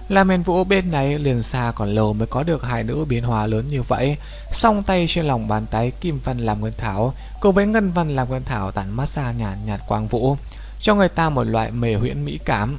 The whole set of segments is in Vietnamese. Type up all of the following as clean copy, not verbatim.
La Miên Vũ bên này liền xa còn lâu mới có được hai nữ biến hóa lớn như vậy. Song tay trên lòng bàn tay Kim Văn làm Nguyên Thảo cùng với Ngân Văn làm Nguyên Thảo tản mát ra nhàn nhạt quang vũ, cho người ta một loại mê huyễn mỹ cảm.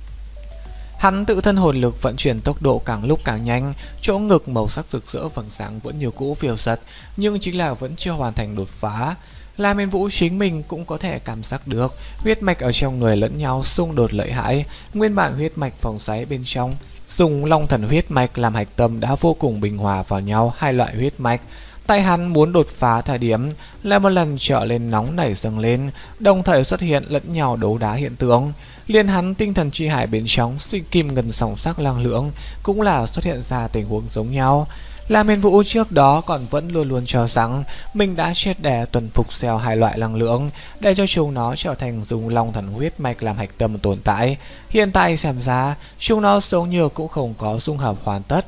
Hắn tự thân hồn lực vận chuyển tốc độ càng lúc càng nhanh, chỗ ngực màu sắc rực rỡ vầng sáng vẫn như cũ phiêu giật, nhưng chính là vẫn chưa hoàn thành đột phá. La Miên Vũ chính mình cũng có thể cảm giác được huyết mạch ở trong người lẫn nhau xung đột lợi hại. Nguyên bản huyết mạch phòng xoáy bên trong dùng Long Thần huyết mạch làm hạch tâm đã vô cùng bình hòa vào nhau hai loại huyết mạch. Tay hắn muốn đột phá thời điểm lại một lần trở lên nóng nảy dâng lên, đồng thời xuất hiện lẫn nhau đấu đá hiện tượng. Liên hắn tinh thần chi hải bên trong sinh kim ngân song sắc năng lượng cũng là xuất hiện ra tình huống giống nhau. La Miên Vũ trước đó còn vẫn luôn luôn cho rằng mình đã triệt để tuần phục xeo hai loại năng lượng để cho chúng nó trở thành dùng Long Thần huyết mạch làm hạch tâm tồn tại. Hiện tại xem ra chúng nó giống như cũng không có dung hợp hoàn tất.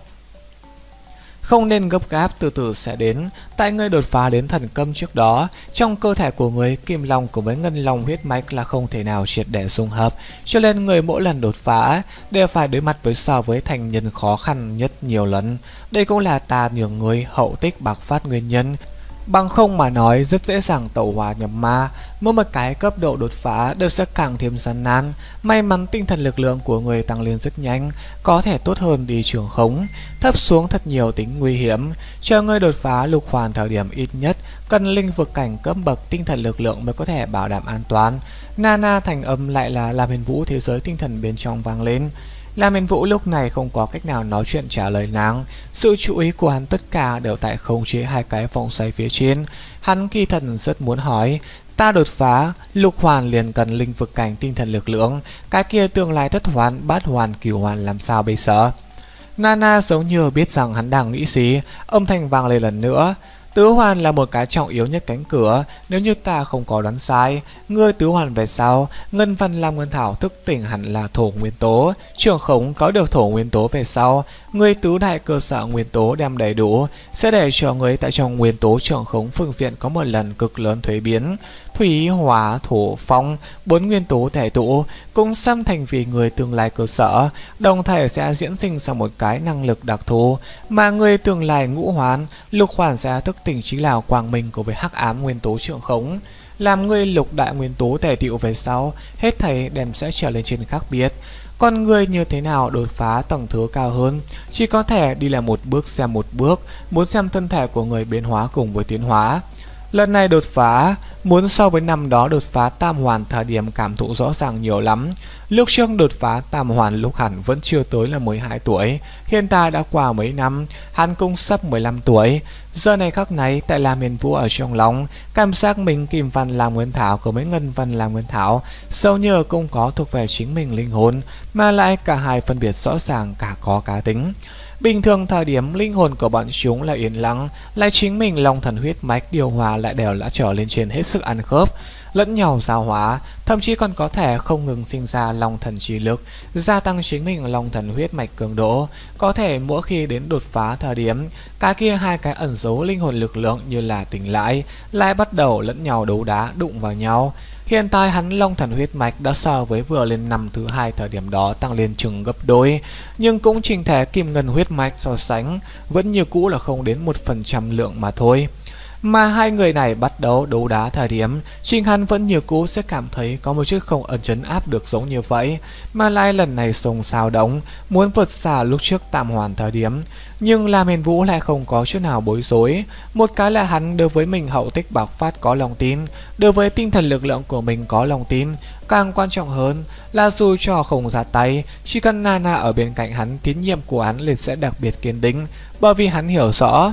Không nên gấp gáp, từ từ sẽ đến. Tại người đột phá đến thần câm trước đó, trong cơ thể của người Kim Long cùng với Ngân Long huyết mạch là không thể nào triệt để dung hợp, cho nên người mỗi lần đột phá đều phải đối mặt với so với thành nhân khó khăn nhất nhiều lần. Đây cũng là ta nhường người hậu tích bạc phát nguyên nhân. Bằng không mà nói rất dễ dàng tẩu hỏa nhập ma, mỗi một cái cấp độ đột phá đều sẽ càng thêm gian nan. May mắn tinh thần lực lượng của người tăng lên rất nhanh, có thể tốt hơn đi trường khống, thấp xuống thật nhiều tính nguy hiểm. Chờ người đột phá lục hoàn thời điểm ít nhất cần linh vực cảnh cấp bậc tinh thần lực lượng mới có thể bảo đảm an toàn. Nana thành âm lại là La Miên Vũ thế giới tinh thần bên trong vang lên. La Miên Vũ lúc này không có cách nào nói chuyện trả lời nàng. Sự chú ý của hắn tất cả đều tại khống chế hai cái vòng xoáy phía trên. Hắn kỳ thần rất muốn hỏi, ta đột phá lục hoàn liền cần linh vực cảnh tinh thần lực lượng, cái kia tương lai thất hoàn, bát hoàn, cửu hoàn làm sao bây giờ? Nana giống như biết rằng hắn đang nghĩ gì, âm thanh vang lên lần nữa. Tứ hoàn là một cái trọng yếu nhất cánh cửa, nếu như ta không có đoán sai, ngươi tứ hoàn về sau, Ngân Văn Lam Nguyên Thảo thức tỉnh hẳn là thổ nguyên tố, trường khống có được thổ nguyên tố về sau, ngươi tứ đại cơ sở nguyên tố đem đầy đủ, sẽ để cho ngươi tại trong nguyên tố trường khống phương diện có một lần cực lớn thuế biến. Thủy, hỏa, thổ, phong, bốn nguyên tố thể tụ cũng xăm thành vì người tương lai cơ sở, đồng thời sẽ diễn sinh ra một cái năng lực đặc thù, mà người tương lai ngũ hoàn, lục hoàn sẽ thức tỉnh chính là quang minh của với hắc ám nguyên tố trường khống. Làm người lục đại nguyên tố thể tựu về sau, hết thảy đem sẽ trở lên trên khác biệt. Con người như thế nào đột phá tầng thứ cao hơn, chỉ có thể đi là một bước xem một bước, muốn xem thân thể của người biến hóa cùng với tiến hóa. Lần này đột phá, muốn so với năm đó đột phá tam hoàn thời điểm cảm thụ rõ ràng nhiều lắm. Lúc trước đột phá tam hoàn lúc hẳn vẫn chưa tới là 12 tuổi, hiện tại đã qua mấy năm, hắn cũng sắp 15 tuổi. Giờ này khắc này, tại La Miên Vũ ở trong lòng, cảm giác mình Kim Văn làm Nguyên Thảo cùng với Ngân Văn làm Nguyên Thảo, sâu như cũng có thuộc về chính mình linh hồn, mà lại cả hai phân biệt rõ ràng, cả có cá tính. Bình thường thời điểm linh hồn của bọn chúng là yên lặng, lại chính mình Long Thần huyết mạch điều hòa lại đều đã trở lên trên hết sức ăn khớp, lẫn nhau giao hóa, thậm chí còn có thể không ngừng sinh ra Long Thần trí lực, gia tăng chính mình Long Thần huyết mạch cường độ. Có thể mỗi khi đến đột phá thời điểm, cả kia hai cái ẩn giấu linh hồn lực lượng như là tỉnh lại bắt đầu lẫn nhau đấu đá đụng vào nhau. Hiện tại hắn Long Thần huyết mạch đã so với vừa lên năm thứ hai thời điểm đó tăng lên chừng gấp đôi, nhưng cũng trình thể Kim Ngân huyết mạch so sánh vẫn như cũ là không đến 1% lượng mà thôi. Mà hai người này bắt đầu đấu đá thời điểm, chính hắn vẫn như cũ sẽ cảm thấy có một chút không ẩn trấn áp được giống như vậy, mà lại lần này sông sao động, muốn vượt xa lúc trước tam hoàn thời điểm. Nhưng La Miên Vũ lại không có chút nào bối rối. Một cái là hắn đối với mình hậu tích bạc phát có lòng tin, đối với tinh thần lực lượng của mình có lòng tin. Càng quan trọng hơn là dù cho không ra tay, chỉ cần Nana ở bên cạnh hắn, tín nhiệm của hắn liền sẽ đặc biệt kiên định, bởi vì hắn hiểu rõ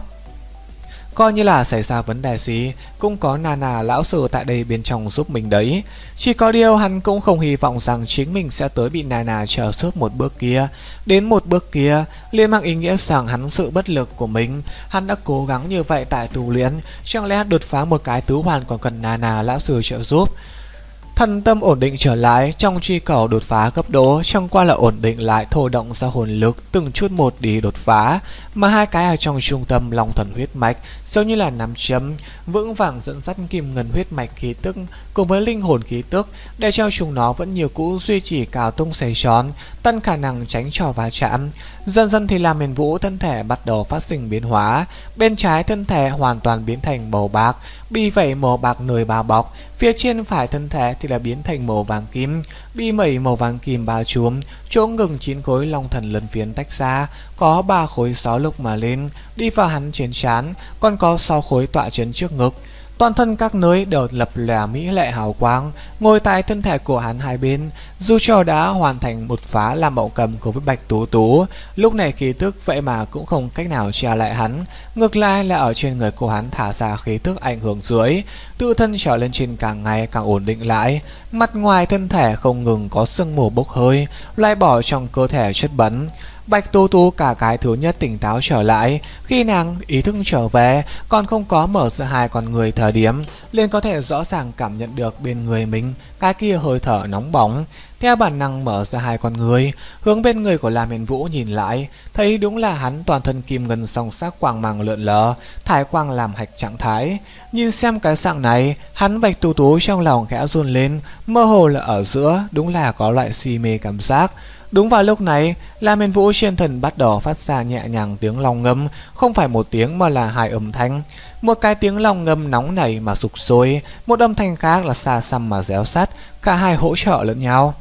coi như là xảy ra vấn đề gì cũng có Nana lão sư tại đây bên trong giúp mình đấy. Chỉ có điều hắn cũng không hy vọng rằng chính mình sẽ tới bị Nana chờ suốt một bước kia. Đến một bước kia liền mang ý nghĩa rằng hắn sự bất lực của mình. Hắn đã cố gắng như vậy tại tu luyện, chẳng lẽ đột phá một cái tứ hoàn còn cần Nana lão sư trợ giúp. Thần tâm ổn định trở lại trong truy cầu đột phá cấp độ, chẳng qua là ổn định lại thổ động ra hồn lực từng chút một đi đột phá, mà hai cái ở trong trung tâm long thần huyết mạch giống như là nắm chấm vững vàng dẫn dắt kim ngân huyết mạch khí tức cùng với linh hồn khí tức để cho chúng nó vẫn nhiều cũ duy trì cao tung xoay tròn, tăng khả năng tránh trò va chạm. Dần dần thì La Miền Vũ thân thể bắt đầu phát sinh biến hóa, bên trái thân thể hoàn toàn biến thành màu bạc, bị vẩy màu bạc nơi bao bọc, phía trên phải thân thể thì là biến thành màu vàng kim, bị mẩy màu vàng kim bao trùm, chỗ ngừng 9 khối long thần lân phiến tách ra, có 3 khối 6 lục mà lên, đi vào hắn trên trán, còn có 6 khối tọa chấn trước ngực. Toàn thân các nơi đều lập lòe mỹ lệ hào quang, ngồi tại thân thể của hắn hai bên. Dù cho đã hoàn thành một phá làm mộng cầm cùng với Bạch Tú Tú, lúc này khí tức vậy mà cũng không cách nào che lại hắn. Ngược lại là ở trên người của hắn thả ra khí tức ảnh hưởng dưới, tự thân trở lên trên càng ngày càng ổn định lại. Mặt ngoài thân thể không ngừng có sương mù bốc hơi, loại bỏ trong cơ thể chất bẩn. Bạch Tú Tú cả cái thứ nhất tỉnh táo trở lại, khi nàng ý thức trở về, còn không có mở ra hai con người thời điểm, liền có thể rõ ràng cảm nhận được bên người mình cái kia hơi thở nóng bỏng. Theo bản năng mở ra hai con người, hướng bên người của La Miền Vũ nhìn lại, thấy đúng là hắn toàn thân kim ngân song sắc quang mang lượn lờ, thái quang làm hạch trạng thái. Nhìn xem cái dạng này, hắn Bạch Tú Tú trong lòng khẽ run lên, mơ hồ là ở giữa đúng là có loại si mê cảm giác. Đúng vào lúc này, La Miền Vũ trên thân bắt đầu phát ra nhẹ nhàng tiếng long ngâm, không phải một tiếng mà là hai âm thanh. Một cái tiếng long ngâm nóng nảy mà sục sôi, một âm thanh khác là xa xăm mà réo sắt, cả hai hỗ trợ lẫn nhau.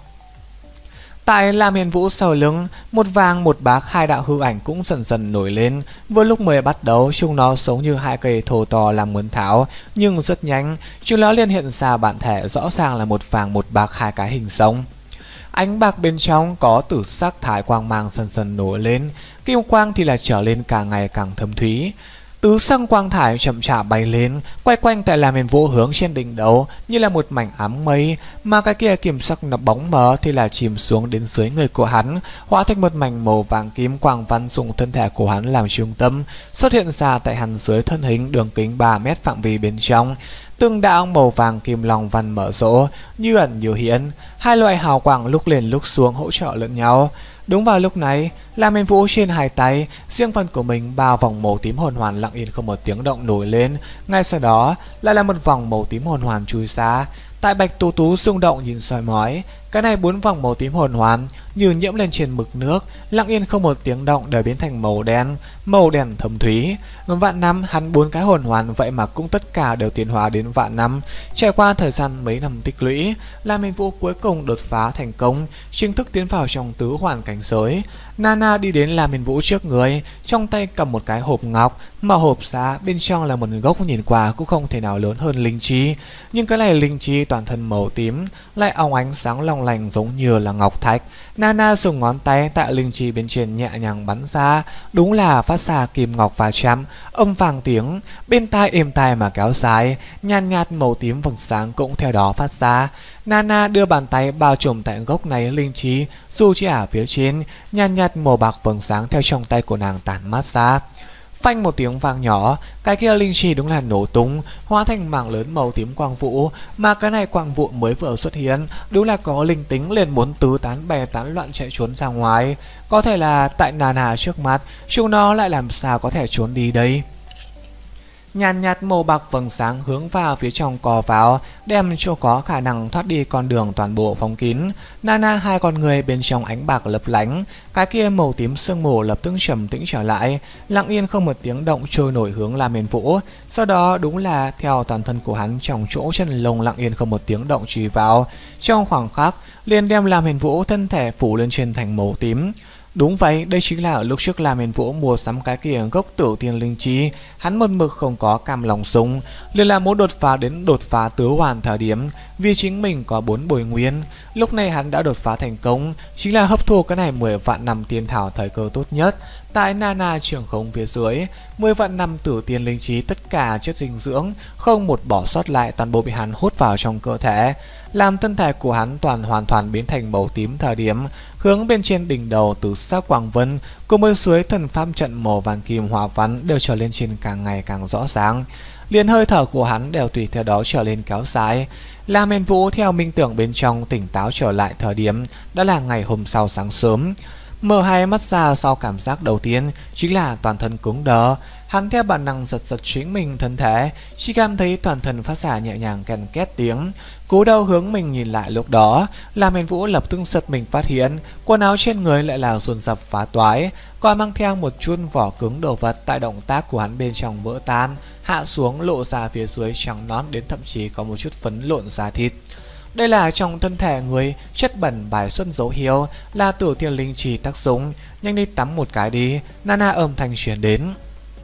Tại La Miền Vũ sau lưng, một vàng một bạc hai đạo hư ảnh cũng dần dần nổi lên. Vừa lúc mới bắt đầu, chúng nó giống như hai cây thô to làm nguồn thảo, nhưng rất nhanh, chúng nó liền hiện ra bản thể rõ ràng là một vàng một bạc hai cái hình sống. Ánh bạc bên trong có tử sắc thái quang mang dần dần nổi lên, kim quang thì là trở lên càng ngày càng thâm thúy. Tứ sắc quang thải chậm chạp bay lên, quay quanh tại La Miền Vũ hướng trên đỉnh đầu như là một mảnh ám mây, mà cái kia kim sắc nó bóng mờ thì là chìm xuống đến dưới người của hắn, hóa thành một mảnh màu vàng kim quang văn dùng thân thể của hắn làm trung tâm, xuất hiện ra tại hắn dưới thân hình đường kính 3 mét phạm vi bên trong. Từng đạo màu vàng kim long văn mở rộ, như ẩn như hiện, hai loại hào quang lúc lên lúc xuống hỗ trợ lẫn nhau. Đúng vào lúc này, La Miền Vũ trên hai tay, riêng phần của mình bao vòng màu tím hồn hoàn lặng yên không một tiếng động nổi lên. Ngay sau đó, lại là một vòng màu tím hồn hoàn chui ra. Tại Bạch Tú Tú rung động nhìn soi mói, cái này 4 vòng màu tím hồn hoàn như nhiễm lên trên mực nước, lặng yên không một tiếng động đều biến thành màu đen thâm thúy. Vạn năm hắn 4 cái hồn hoàn vậy mà cũng tất cả đều tiến hóa đến vạn năm. Trải qua thời gian mấy năm tích lũy, La Miền Vũ cuối cùng đột phá thành công, chính thức tiến vào trong tứ hoàn cảnh giới. Nana đi đến La Miền Vũ trước người, trong tay cầm một cái hộp ngọc, mà hộp ra bên trong là một gốc nhìn qua cũng không thể nào lớn hơn linh chi, nhưng cái này linh chi toàn thân màu tím, lại óng ánh sáng long lành giống như là ngọc thạch. Nana dùng ngón tay tại linh chi bên trên nhẹ nhàng bắn ra, đúng là phát ra kim ngọc va chạm, âm vang tiếng, bên tai êm tai mà kéo dài, nhàn nhạt màu tím vầng sáng cũng theo đó phát ra. Nana đưa bàn tay bao trùm tại gốc này linh chi, dù chỉ ở phía trên, nhàn nhạt màu bạc vầng sáng theo trong tay của nàng tản mát ra. Phanh một tiếng vang nhỏ, cái kia linh chi đúng là nổ tung, hóa thành mảng lớn màu tím quang vũ, mà cái này quang vụ mới vừa xuất hiện, đúng là có linh tính liền muốn tứ tán bè tán loạn chạy trốn ra ngoài. Có thể là tại Nana trước mặt, chúng nó lại làm sao có thể trốn đi đây. Nhàn nhạt màu bạc vầng sáng hướng vào phía trong cò vào, đem chỗ có khả năng thoát đi con đường toàn bộ phong kín. Nana hai con người bên trong ánh bạc lấp lánh, cái kia màu tím sương mù lập tức trầm tĩnh trở lại, lặng yên không một tiếng động trôi nổi hướng La Miền Vũ. Sau đó đúng là theo toàn thân của hắn trong chỗ chân lông lặng yên không một tiếng động trì vào, trong khoảng khắc liền đem La Miền Vũ thân thể phủ lên trên thành màu tím. Đúng vậy, đây chính là lúc trước La Miền Vũ mua sắm cái kia gốc tử tiên linh chi, hắn một mực không có cam lòng sung, liền là muốn đột phá tứ hoàn thời điểm, vì chính mình có 4 bồi nguyên. Lúc này hắn đã đột phá thành công, chính là hấp thu cái này 10 vạn năm tiên thảo thời cơ tốt nhất. Tại Nana trường không phía dưới, 10 vạn năm tử tiên linh trí tất cả chất dinh dưỡng, không một bỏ sót lại, toàn bộ bị hắn hút vào trong cơ thể, làm thân thể của hắn hoàn toàn biến thành màu tím thời điểm, hướng bên trên đỉnh đầu từ sắc quang vân cùng bên dưới thần pháp trận màu vàng kim hòa văn đều trở lên trên càng ngày càng rõ ràng. liền hơi thở của hắn đều tùy theo đó trở lên kéo dài. Lam Hiên Vũ theo minh tưởng bên trong tỉnh táo trở lại thời điểm đã là ngày hôm sau sáng sớm. Mở hai mắt ra sau cảm giác đầu tiên chính là toàn thân cứng đờ. Hắn theo bản năng giật giật chính mình thân thể, chỉ cảm thấy toàn thân phát ra nhẹ nhàng ken két tiếng. Cú đầu hướng mình nhìn lại lúc đó, Lam Hiên Vũ lập tức giật mình phát hiện quần áo trên người lại là dồn dập phá toái, còn mang theo một chút vỏ cứng đồ vật tại động tác của hắn bên trong vỡ tan, hạ xuống lộ ra phía dưới trắng nõn đến thậm chí có một chút phấn lộn da thịt. Đây là trong thân thể người chất bẩn bài xuất dấu hiệu là Tử Thiên Linh Trì tác dụng. Nhanh đi tắm một cái đi, Nana âm thanh truyền đến.